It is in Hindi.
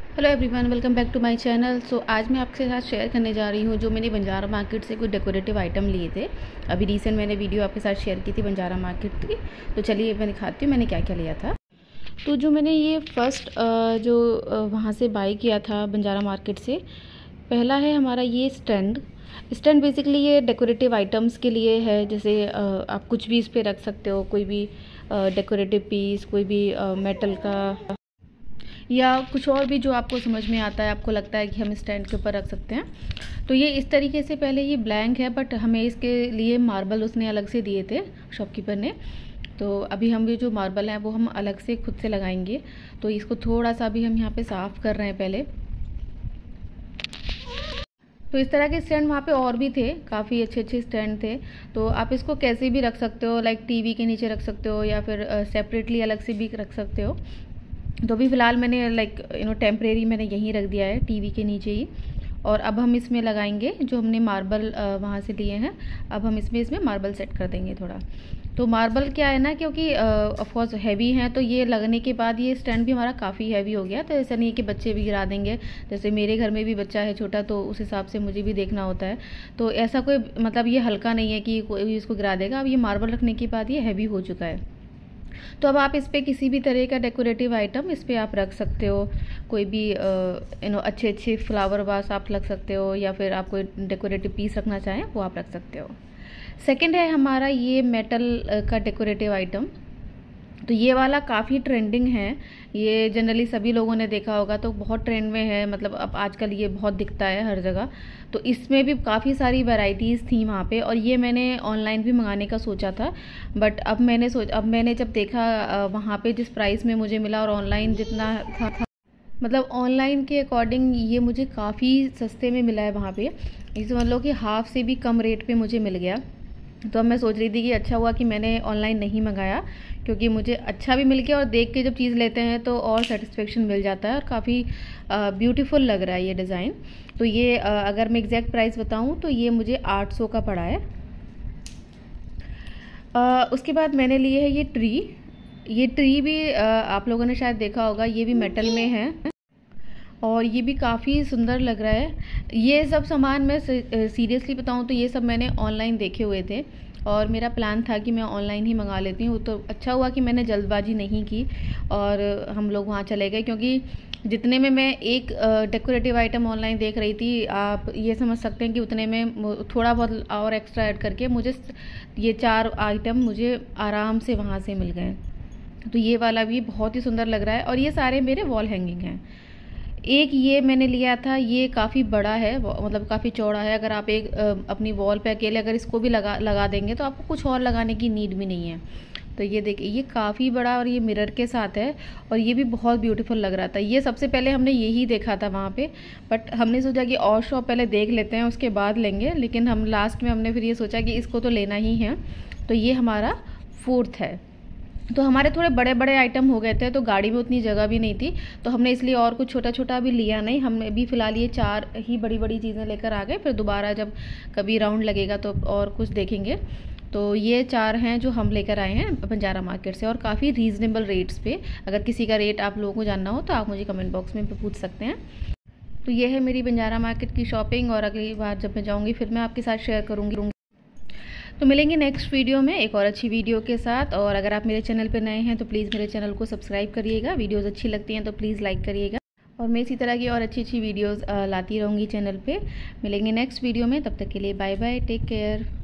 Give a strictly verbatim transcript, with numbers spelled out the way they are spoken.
Hello everyone, welcome back to my channel. So आज मैं आपके साथ शेयर करने जा रही हूँ जो मैंने बंजारा मार्केट से कुछ डेकोरेटिव आइटम लिए थे। अभी रिसेंट मैंने वीडियो आपके साथ शेयर की थी बंजारा मार्केट की, तो चलिए मैं दिखाती हूँ मैंने क्या क्या लिया था। तो जो मैंने ये फ़र्स्ट जो वहाँ से बाई किया था बंजारा मार्केट से, पहला है हमारा ये स्टैंड। स्टैंड बेसिकली ये डेकोरेटिव आइटम्स के लिए है, जैसे आप कुछ भी इस पर रख सकते हो, कोई भी डेकोरेटिव पीस, कोई भी मेटल का या कुछ और भी जो आपको समझ में आता है, आपको लगता है कि हम स्टैंड के ऊपर रख सकते हैं। तो ये इस तरीके से पहले ये ब्लैंक है, बट हमें इसके लिए मार्बल उसने अलग से दिए थे शॉपकीपर ने। तो अभी हम ये जो मार्बल हैं वो हम अलग से खुद से लगाएंगे। तो इसको थोड़ा सा भी हम यहाँ पे साफ़ कर रहे हैं पहले। तो इस तरह के स्टैंड वहाँ पे और भी थे, काफ़ी अच्छे अच्छे स्टैंड थे। तो आप इसको कैसे भी रख सकते हो, लाइक टीवी के नीचे रख सकते हो या फिर सेपरेटली अलग से भी रख सकते हो। तो अभी फ़िलहाल मैंने लाइक यू नो टेम्परेरी मैंने यहीं रख दिया है टीवी के नीचे ही। और अब हम इसमें लगाएंगे जो हमने मार्बल वहाँ से लिए हैं। अब हम इसमें इसमें मार्बल सेट कर देंगे थोड़ा। तो मार्बल क्या है ना, क्योंकि ऑफकोर्स हैवी हैं, तो ये लगने के बाद ये स्टैंड भी हमारा काफ़ी हैवी हो गया। तो ऐसा नहीं है कि बच्चे भी गिरा देंगे, जैसे मेरे घर में भी बच्चा है छोटा, तो उस हिसाब से मुझे भी देखना होता है। तो ऐसा कोई मतलब ये हल्का नहीं है कि कोई इसको गिरा देगा। अब ये मार्बल रखने के बाद ये हैवी हो चुका है। तो अब आप इस पर किसी भी तरह का डेकोरेटिव आइटम इस पर आप रख सकते हो। कोई भी यू नो अच्छे अच्छे फ्लावर वास आप रख सकते हो, या फिर आप कोई डेकोरेटिव पीस रखना चाहें वो आप रख सकते हो। सेकंड है हमारा ये मेटल का डेकोरेटिव आइटम। तो ये वाला काफ़ी ट्रेंडिंग है, ये जनरली सभी लोगों ने देखा होगा, तो बहुत ट्रेंड में है। मतलब अब आजकल ये बहुत दिखता है हर जगह। तो इसमें भी काफ़ी सारी वैरायटीज़ थी वहाँ पे, और ये मैंने ऑनलाइन भी मंगाने का सोचा था। बट अब मैंने सोच अब मैंने जब देखा वहाँ पे जिस प्राइस में मुझे मिला और ऑनलाइन जितना था, था मतलब ऑनलाइन के अकॉर्डिंग ये मुझे काफ़ी सस्ते में मिला है वहाँ पे। इसे मान लो कि हाफ़ से भी कम रेट पे मुझे मिल गया। तो अब मैं सोच रही थी कि अच्छा हुआ कि मैंने ऑनलाइन नहीं मंगाया, क्योंकि मुझे अच्छा भी मिल गया और देख के जब चीज़ लेते हैं तो और सेटिस्फेक्शन मिल जाता है। और काफ़ी ब्यूटीफुल लग रहा है ये डिज़ाइन। तो ये आ, अगर मैं एग्जैक्ट प्राइस बताऊं तो ये मुझे आठ सौ का पड़ा है। आ, उसके बाद मैंने लिए है ये ट्री। ये ट्री भी आ, आप लोगों ने शायद देखा होगा, ये भी मेटल में है और ये भी काफ़ी सुंदर लग रहा है। ये सब सामान मैं सीरियसली बताऊं तो ये सब मैंने ऑनलाइन देखे हुए थे, और मेरा प्लान था कि मैं ऑनलाइन ही मंगा लेती हूँ। तो अच्छा हुआ कि मैंने जल्दबाजी नहीं की और हम लोग वहाँ चले गए, क्योंकि जितने में मैं एक डेकोरेटिव आइटम ऑनलाइन देख रही थी, आप ये समझ सकते हैं कि उतने में थोड़ा बहुत और एक्स्ट्रा ऐड करके मुझे ये चार आइटम मुझे आराम से वहाँ से मिल गए। तो ये वाला भी बहुत ही सुंदर लग रहा है, और ये सारे मेरे वॉल हैंगिंग हैं। एक ये मैंने लिया था, ये काफ़ी बड़ा है, मतलब काफ़ी चौड़ा है। अगर आप एक अपनी वॉल पे अकेले अगर इसको भी लगा लगा देंगे तो आपको कुछ और लगाने की नीड भी नहीं है। तो ये देखिए, ये काफ़ी बड़ा और ये मिरर के साथ है, और ये भी बहुत ब्यूटीफुल लग रहा था। ये सबसे पहले हमने यही देखा था वहाँ पे, बट हमने सोचा कि और शॉप पहले देख लेते हैं उसके बाद लेंगे। लेकिन हम लास्ट में हमने फिर ये सोचा कि इसको तो लेना ही है। तो ये हमारा फोर्थ है। तो हमारे थोड़े बड़े बड़े आइटम हो गए थे, तो गाड़ी में उतनी जगह भी नहीं थी, तो हमने इसलिए और कुछ छोटा छोटा भी लिया नहीं। हम भी फ़िलहाल ये चार ही बड़ी बड़ी चीज़ें लेकर आ गए, फिर दोबारा जब कभी राउंड लगेगा तो और कुछ देखेंगे। तो ये चार हैं जो हम लेकर आए हैं बंजारा मार्केट से, और काफ़ी रीज़नेबल रेट्स पे। अगर किसी का रेट आप लोगों को जानना हो तो आप मुझे कमेंट बॉक्स में पूछ सकते हैं। तो ये है मेरी बंजारा मार्केट की शॉपिंग, और अगली बार जब मैं जाऊँगी फिर मैं आपके साथ शेयर करूँगी। तो मिलेंगे नेक्स्ट वीडियो में एक और अच्छी वीडियो के साथ। और अगर आप मेरे चैनल पर नए हैं तो प्लीज़ मेरे चैनल को सब्सक्राइब करिएगा। वीडियोस अच्छी लगती हैं तो प्लीज़ लाइक करिएगा, और मैं इसी तरह की और अच्छी अच्छी वीडियोस लाती रहूँगी चैनल पे। मिलेंगे नेक्स्ट वीडियो में, तब तक के लिए बाय बाय, टेक केयर।